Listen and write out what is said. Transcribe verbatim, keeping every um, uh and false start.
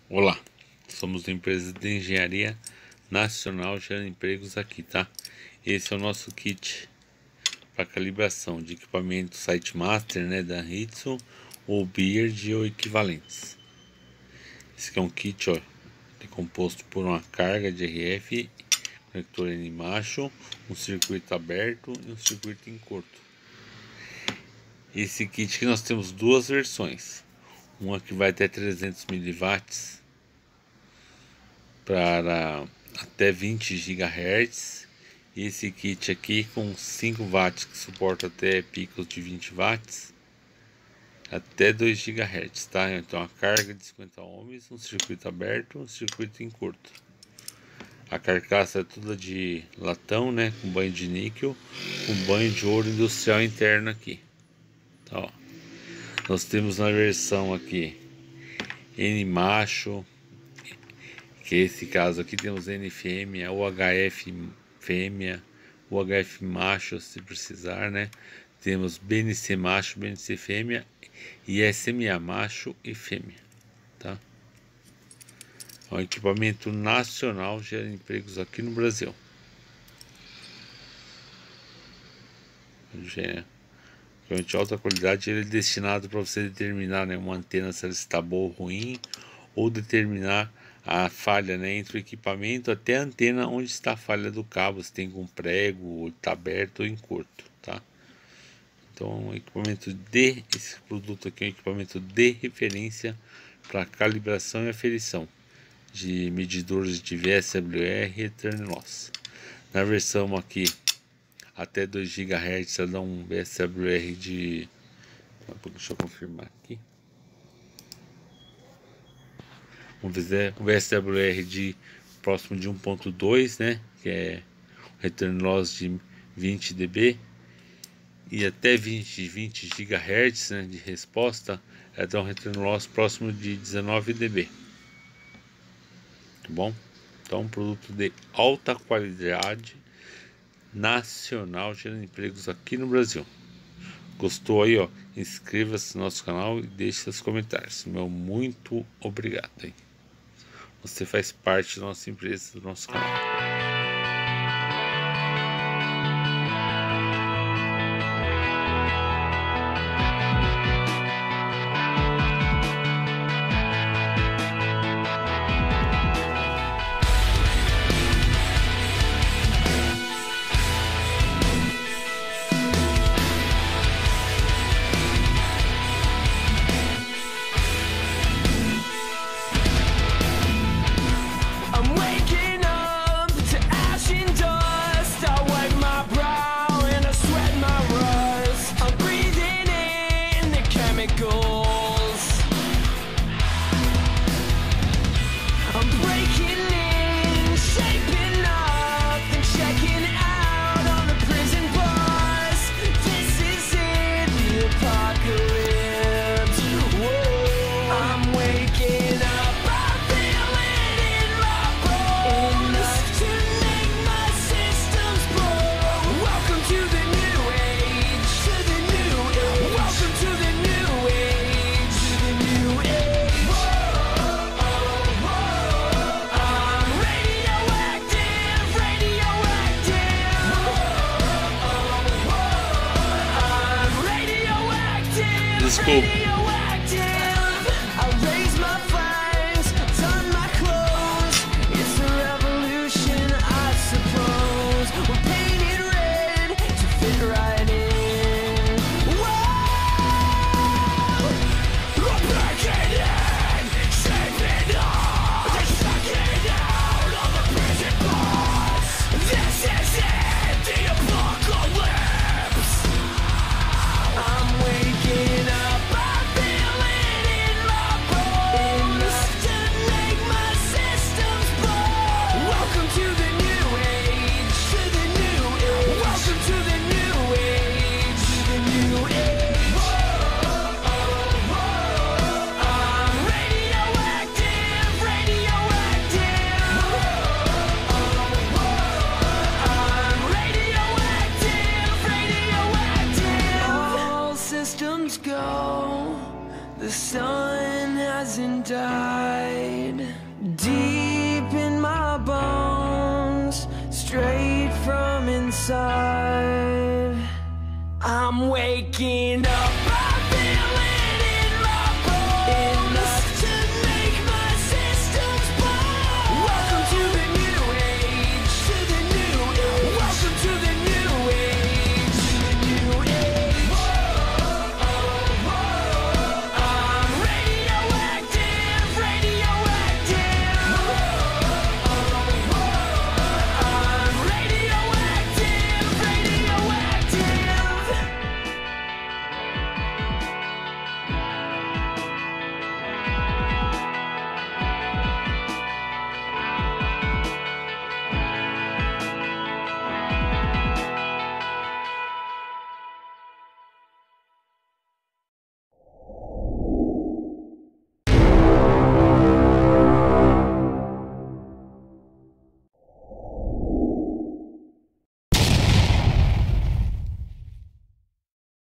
Olá, somos uma empresa de engenharia nacional gerando empregos aqui, tá? Esse é o nosso kit para calibração de equipamento SiteMaster, né, da Hitsu ou Beard ou equivalentes. Esse aqui é um kit, ó, é composto por uma carga de R F, conector N macho, um circuito aberto e um circuito em curto. Esse kit aqui nós temos duas versões, uma que vai até trezentos miliwatts para até vinte gigahertz, e esse kit aqui com cinco watts que suporta até picos de vinte watts até dois gigahertz, tá? Então a carga de cinquenta ohms, um circuito aberto, um circuito em curto. A carcaça é toda de latão, né, com banho de níquel, com banho de ouro industrial interno aqui, tá, ó. Nós temos na versão aqui N macho, que esse caso aqui temos N fêmea, ou H F fêmea, ou H F macho se precisar, né? Temos B N C macho, B N C fêmea e S M A macho e fêmea, tá? É um equipamento nacional, gera empregos aqui no Brasil. De alta qualidade, ele é destinado para você determinar, né, uma antena se ela está boa ou ruim, ou determinar a falha, né, entre o equipamento até a antena onde está a falha do cabo, se tem com prego, ou está aberto ou em curto, tá? Então, equipamento de esse produto aqui é um equipamento de referência para calibração e aferição de medidores de V S W R e Turn Loss. Na versão aqui até dois gigahertz, ela dá um V S W R de, deixa eu confirmar aqui, um V S W R de próximo de um ponto dois, né, que é return loss de vinte decibéis, e até vinte, vinte gigahertz, né, de resposta, ela dá um return loss próximo de dezenove decibéis, tá bom? Então, um produto de alta qualidade nacional, gerando empregos aqui no Brasil. Gostou aí, ó? Inscreva-se no nosso canal e deixe seus comentários. Meu muito obrigado, hein? Você faz parte da nossa empresa, do nosso canal. hasn't died. Deep in my bones, straight from inside, I'm waking up.